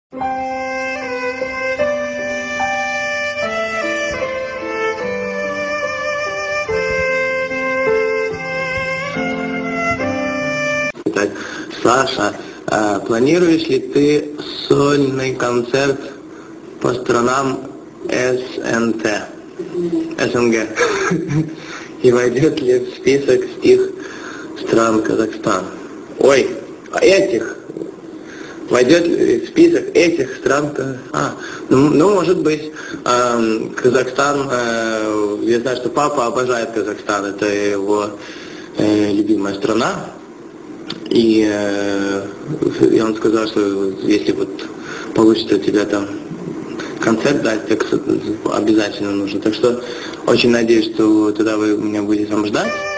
Так, Саша, планируешь ли ты сольный концерт по странам СНГ? И войдет ли в список этих стран Казахстан? Ой, войдет ли в список этих стран? Ну, может быть, Казахстан, я знаю, что папа обожает Казахстан, это его любимая страна. И он сказал, что если вот получится тебя там концерт дать, так обязательно нужно. Так что очень надеюсь, что тогда вы меня будете там ждать.